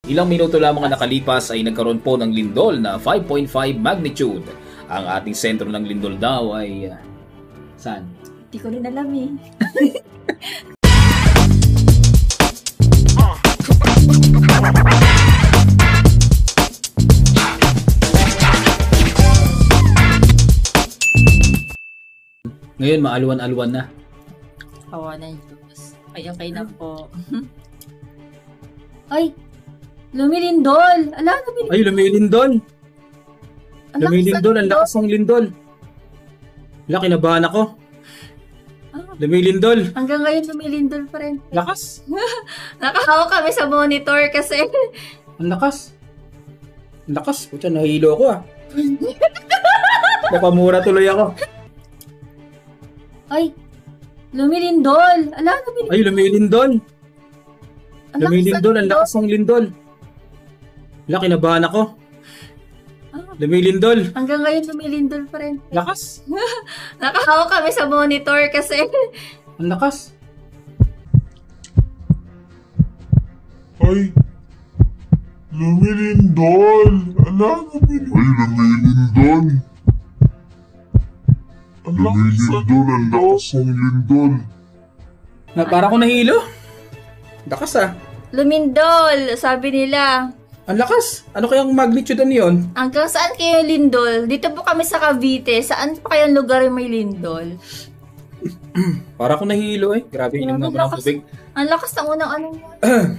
Ilang minuto lamang ang nakalipas ay nagkaroon po ng lindol na 5.5 magnitude. Ang ating sentro ng lindol daw ay... saan? Hindi ko rin alam eh. Ngayon, maalwan-alwan na. Awa na yung Diyos. Ay, okay na po. Ay! Lumilindol! Ala, lumilindol! Ay, lumilindol! Ang Lumilindol, ang lakas ng lindol. Wala, kinabahan ako. Lumilindol. Hanggang ngayon lumilindol pa rin. Lakas. Nakahawak kami sa monitor kasi. Ang lakas. Ang lakas. Pucha, nahilo ako ah. Napamura tuloy ako. Ay! Lumilindol! Ala, lumilindol! Ay, lumilindol. Lumilindol, ang lakas ng lindol. Wala, kinabahan ako. Lumilindol. Hanggang ngayon lumilindol pa rin. Lakas. Nakahawak kami sa monitor kasi. Ang lakas. Ay, lumilindol. Ala, lumilindol. Ay, lumilindol. Lumilindol, ang lakas ng lindol. Para ko nahilo. Lakas ah. Lumindol, sabi nila. Ang lakas. Ano kayang magnitude ano yun? Hanggang saan kayo lindol? Dito po kami sa Cavite. Saan pa kayong lugar yung may lindol? Para ko nahilo eh. Grabe yung naman ang tubig. Ang lakas ng unang ano mo.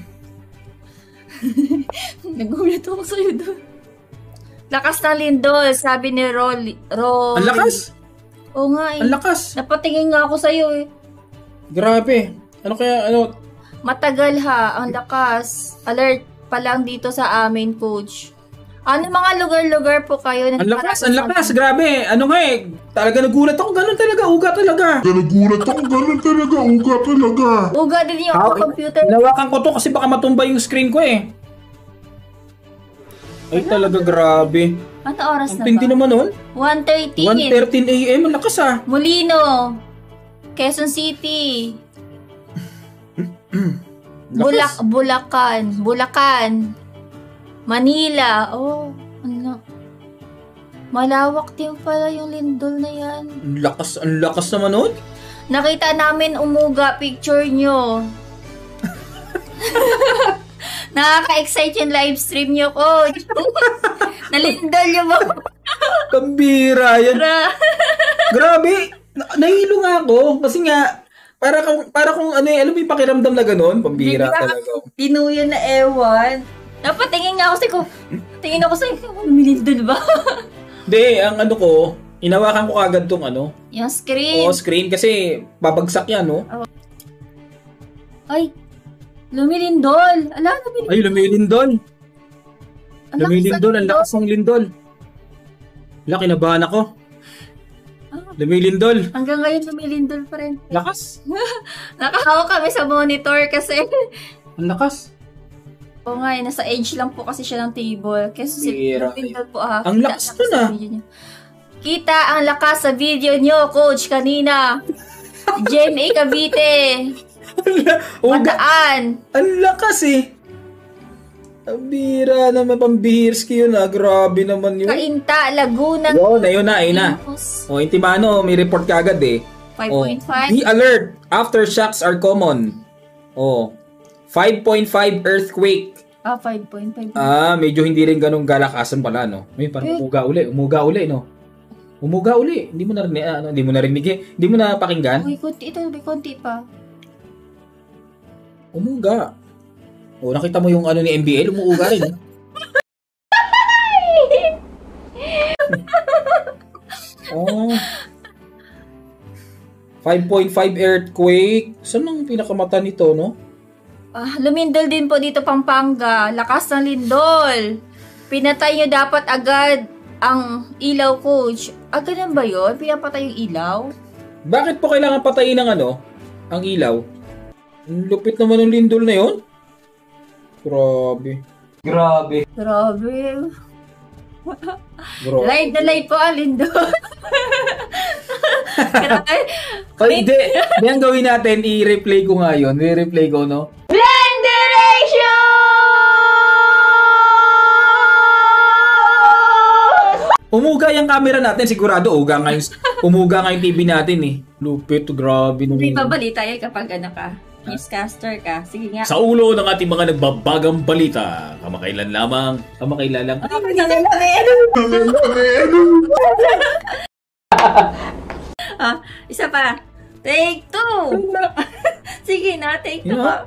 Nagulat ako sa'yo doon. Lakas ng lindol, sabi ni Rolly. Ang lakas. Oo nga eh. Ang lakas. Napatingin nga ako sa'yo eh. Grabe. Ano kaya ano? Matagal ha, ang lakas. Alert pa lang dito sa amin, coach. Ano mga lugar-lugar po kayo? Ang lakas, ang lakas. Grabe. Ano nga eh. Talaga nagulat ako. Ganun talaga. Uga talaga. Nagulat ako, ganun talaga. Uga talaga. Uga din yung computer. Hinawakan ko to kasi baka matumba yung screen ko eh. Ay talaga, grabe. Ano oras Ang na tindi ba? naman nun. 1:13. 1:13 AM. Ang lakas ah. Molino. Quezon City. Lakas. Bulacan. Manila. Oh, ano. Malawak din pala yung lindol na yan. Ang lakas naman nun. Nakita namin umuga picture nyo. Nakaka-excite yung live stream nyo, coach. Nalindol nyo ba? Kambira yan. Grabe. Nahilo nga ako. Kasi nga, para kung ano eh, alam mo yung pakiramdam na gano'n? Pambira talaga. Tinuyo na ewan. Napatingin nga ako sa ko. Tingin ako sa lumilindol ba? Hindi, ang ano ko, inawakan ko agad tong ano. Yung screen. Oo, screen kasi babagsak yan, no? Ay, lumilindol. Ala, lumilindol. Ay, lumilindol. Lumilindol, ang lakas ng lindol. Wala, kinabahan ako. Lumilindol. Hanggang ngayon lumilindol pa rin. Lakas. Nakahawak kami sa monitor kasi. Ang lakas. Oo nga, nasa edge lang po kasi siya ng table. Kasi lumilindol po ah. Ang lakas nun ah. Kita ang lakas sa video nyo, coach, kanina. GMA Cavite. Mataan. Ang lakas eh. Pambira naman, pambihirski yun ah. Grabe naman yun. Kainta, Laguna. Ayun na. O, Intimano, may report kagad eh. 5.5. Be alert. Aftershocks are common. O, 5.5 earthquake. 5.5. Medyo hindi rin ganong galakasan pala, no? May parang umuga uli, no? Umuga uli. Hindi mo narinig, hindi mo narinig eh. Hindi mo napakinggan? May konti pa. Umuga. O, nakita mo yung ano ni MBL, umuuga rin. 5.5 earthquake. Saan ang pinakamata nito, no? Lumindol din po dito, Pampanga. Lakas ng lindol. Pinatay nyo dapat agad ang ilaw, coach. Ganun ba yun? Pinapatay yung ilaw? Bakit po kailangan patayin ng ano? Ang ilaw? Ang lupit naman ng lindol na yun. Grabe. Live na live po ang lindol. Hindi. Yan gawin natin. I-replay ko nga yun. I-replay ko, no? Blenderation! Umuga yung camera natin, sigurado. Umuga nga yung TV natin eh. Lupit, grabe naman. Hindi babalita yan kapag ano ka. Newscaster ka. Sige nga. Sa ulo ng ating mga nagbabagang balita, kamakailan lang. Isa pa. Take 2. Sige na, take 2 pa.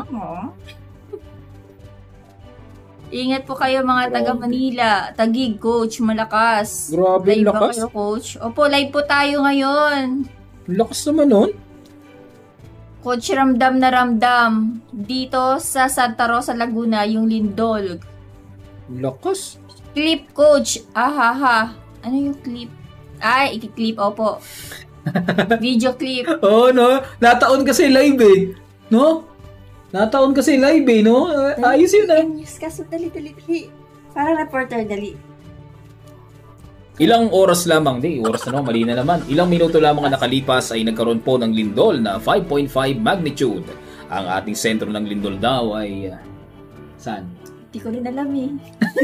Ingat po kayo mga taga Manila. Tagig, coach. Malakas. Grabe, live ba lakas. kayo, coach? Opo, live po tayo ngayon. Lakas naman nun. Coach, ramdam na ramdam. Dito sa Santa Rosa, Laguna, yung lindol. Lakas. Clip, coach. Ahaha. Ano yung clip? Ay, iki-clip. Opo. Video clip. Oo, no? Nataon kasi live eh. No? Nataon kasi live eh, no? Ayos yun ah. News kaso, dali. Para reporter, dali. Ilang oras lamang, oras na naman, mali na naman. Ilang minuto lamang ang nakalipas ay nagkaroon po ng lindol na 5.5 magnitude. Ang ating sentro ng lindol daw ay... saan? Hindi ko rin alam eh.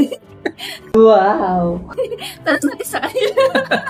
Wow! Tapos natin sa kanila.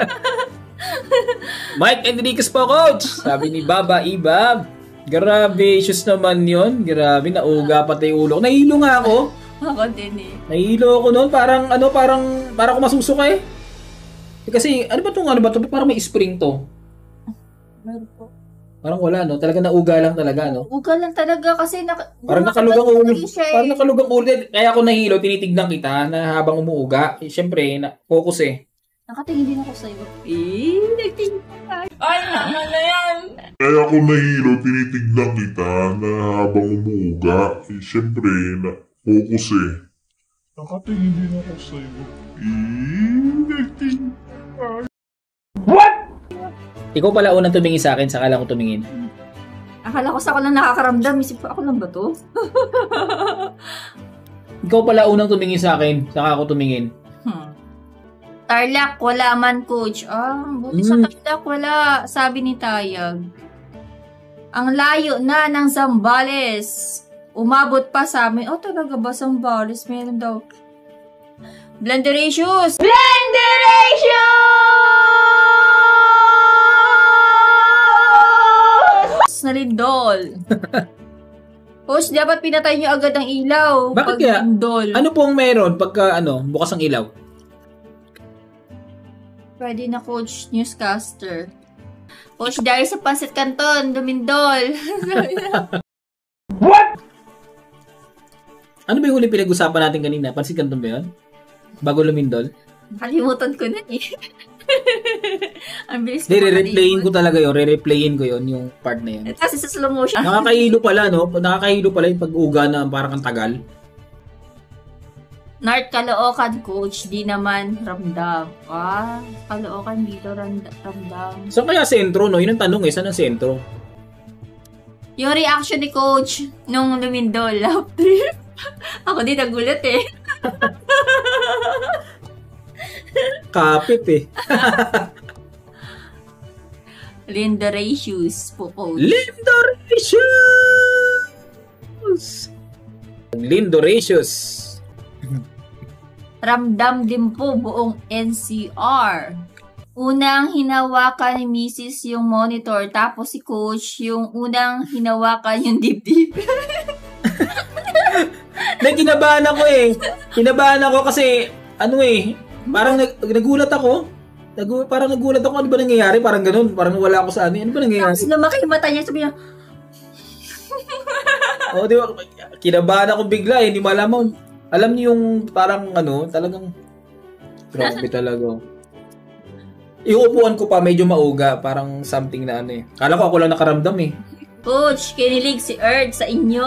Mike Enriquez po, coach! Sabi ni Baba Ibab. Grabe, issues naman yun. Grabe, nauga pati ulo. Nahilo nga ako. Ako din eh. Nahilo ako noon. Parang ako masusuka eh. Kasi, ano ba to? Parang may spring to. Meron po. Parang wala, no? Talaga nauga lang talaga, no? Uga lang talaga kasi parang nakalugang ulo. Parang eh. nakalugang ulo. Kaya ako nahilo, tinitignan kita na habang umuuga. Siyempre, focus eh. Nakatingin din ako sa'yo. Nagtingin ka. Ay, naman na yan! Kaya ako nahilo, tinitignan kita na habang umuuga. Siyempre, focus eh. Nakatingin din ako sa'yo. Nagtingin. What? Ikaw pala unang tumingin sa akin, saka lang ako tumingin. Akala ko sa ako lang nakakaramdam. Isip ko, ako lang ba to? Ikaw pala unang tumingin sa akin, saka ako tumingin. Tarlac, wala man, coach. Buti sa Tarlac, wala. Sabi ni Tayag. Ang layo na ng Zambales. Umabot pa sa amin. Talaga ba Zambales? Meron daw. Blenderatious! Na lindol. Coach, dapat pinatay nyo agad ang ilaw. Bakit pag kaya? lindol. Ano pong meron pagka bukas ang ilaw? Pwede na, coach, newscaster. Coach, dahil sa Pansit Canton, lumindol. What? Ano ba yung huli pinag-usapan natin kanina? Pansit Canton ba yun? Bago lumindol? Kalimutan ko na eh. Ang bilis ko Re-replayin ko talaga yun. Re-replayin ko yun, yung part na yun. Kasi sa slow motion. Nakakahilo pala, no? Nakakahilo pala yung pag-uga na parang ang tagal. North Caloocan, coach, di naman ramdam. Caloocan dito ramdam. So kaya sentro, no? Yun ang tanong eh, saan ang sentro? Yung reaction ni coach nung lumindol, love trip. Ako din nagulat eh. Kapit eh. Lindoratious po, coach. Lindoratious. Ramdam din po buong NCR. Unang hinawakan ni Mrs. yung monitor, tapos si coach yung unang hinawakan yung dibdib. Kinabahan ako eh. Kinabahan ako kasi, parang nagulat ako. Parang nagulat ako, ano ba nangyayari? Parang ganun, parang wala ako sa ano. Ano ba nangyayari? Tapos lumaki yung mata niya, sabi niya, di ba? Kinabahan ako bigla eh, hindi malaman. Alam niyo yung parang talagang grabe talaga. Yung upuan ko pa medyo mauga, parang something na Kala ko ako lang nakaramdam eh. Coach, kinilig si Earth sa inyo.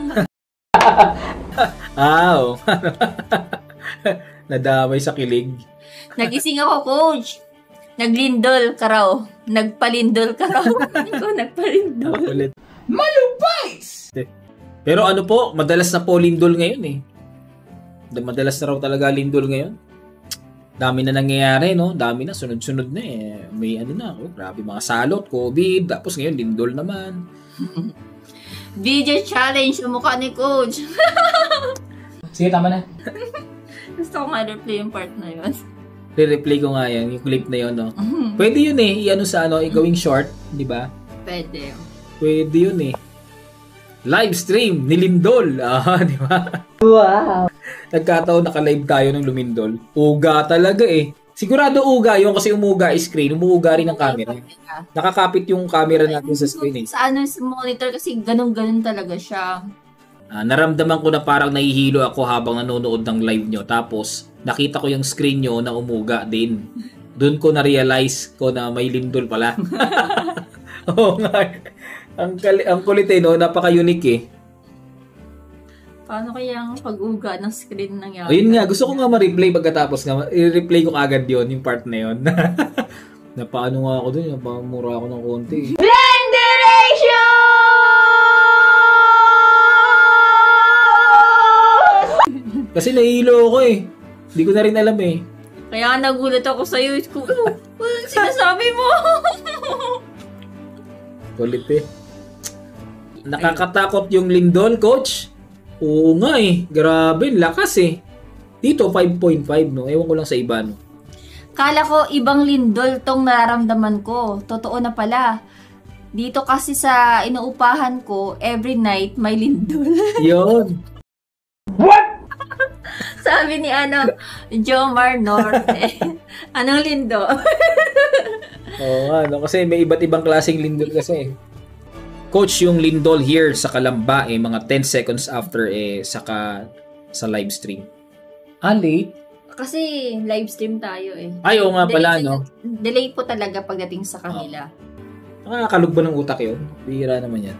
Nadamay sa kilig. Nagising ako, coach. Naglindol ka raw. Nagpalindol ka raw. Ikaw nagpalindol. Malupais! Pero madalas na po lindol ngayon eh. Madalas na raw talaga lindol ngayon. Dami na nangyayari, no? Dami na, sunod-sunod na eh. May grabe mga salot, COVID, tapos ngayon lindol naman. Video challenge yung mukha ni coach. Sige, tama na. Gusto ko nga replay yung part na yun. Re-replay ko nga yan, yung clip na yun, no? Pwede yun eh, i-ano sa ano, i-gawing short, di ba? Pwede. Pwede yun eh. Live stream ni Lindol. Di ba? Wow. Nagkataon naka-live tayo ng Lumindol. Uga talaga eh. Sigurado uga yun kasi umuga screen. Umuuga rin ang camera. Nakakapit yung camera natin sa screen eh. Sa ano, sa monitor kasi ganun-ganun talaga siya. Naramdaman ko na parang nahihilo ako habang nanonood ng live nyo. Tapos, nakita ko yung screen nyo na umuga din. Doon ko na-realize ko na may Lindol pala. Oo nga. Ang kulit eh, no? Napaka-unique eh. Paano kaya ang pag-uga ng screen nangyari? Ayun nga, gusto ko nga ma-replay pagkatapos nga. I-replay ko agad yon yung part na yun. Napaano nga ako dun, napamura ako ng konti. Blenderation! Kasi nahihilo ako eh. Hindi ko na rin alam eh. Kaya nagulat ako sa'yo. Ano sinasabi mo? Kulit eh. Nakakatakot yung Lindol, coach. Oo nga eh. Grabe, lakas eh. Dito, 5.5 no. Ewan ko lang sa iba no. Kala ko ibang Lindol tong nararamdaman ko. Totoo na pala. Dito kasi sa inuupahan ko, every night may Lindol. Yun. Sabi ni Jomar Norte. Anong Lindol? Oo nga no. Kasi may iba't ibang klaseng Lindol kasi. Coach, yung Lindol here sa Kalamba mga 10 seconds after saka sa live stream. Late? Kasi live stream tayo eh. Ay, oo nga pala, no? Delay po talaga pagdating sa kanila. Nakakalog ba ng utak yun? Bihira naman yan.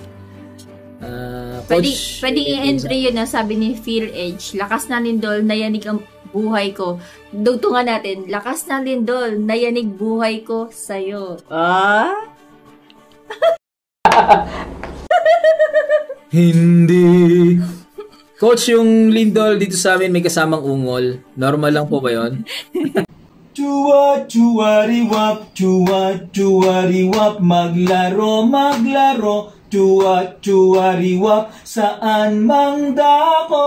Coach, pwede i-entry yun na sabi ni Phil Edge, lakas na Lindol, nayanig ang buhay ko. Dugtungan natin, lakas na Lindol, nayanig buhay ko sa'yo. Hindi. Coach, yung Lindol dito sa amin may kasamang ungol. Normal lang po ba yun? Chua chuwariwap, chua chuwariwap, maglaro, maglaro. Chua chuwariwap, saan mang dako?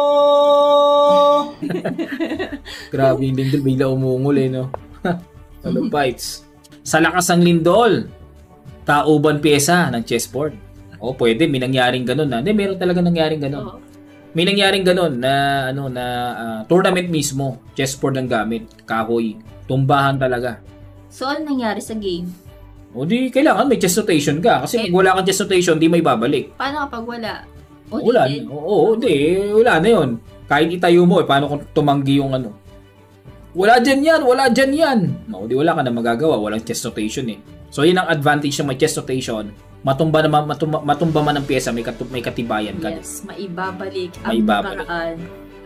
Grabe yung Lindol, bigla umungol eh, no? Hello, bites. Sa lakas ng Lindol, tauban pyesa ng chessboard. Pwede, may nangyaring ganun na. Hindi, meron talaga nangyaring ganun. May nangyaring ganun na tournament mismo, chessboard ang gamit, kahoy, tumbahan talaga. So, ano nangyari sa game? Di kailangan may chess rotation ka kasi pag wala kang chess rotation, di may babalik. Paano kapag wala? Wala. Wala na 'yon. Kahit itayo mo, paano kung tumanggi yung ano? Wala dyan yan. Di wala ka na magagawa, walang chess rotation eh. So, yun ang advantage ng may chess rotation. Matumba man ang pyesa, may katibayan ka. Yes, maibabalik ang nakaraan.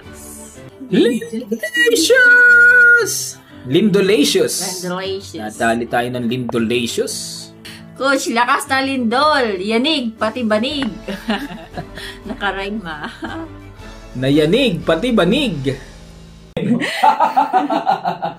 Lindolicious! Lindolicious. Natali tayo ng Lindolicious. Coach, lakas na Lindol. Yanig, pati banig. Nakarime Nayanig, pati banig.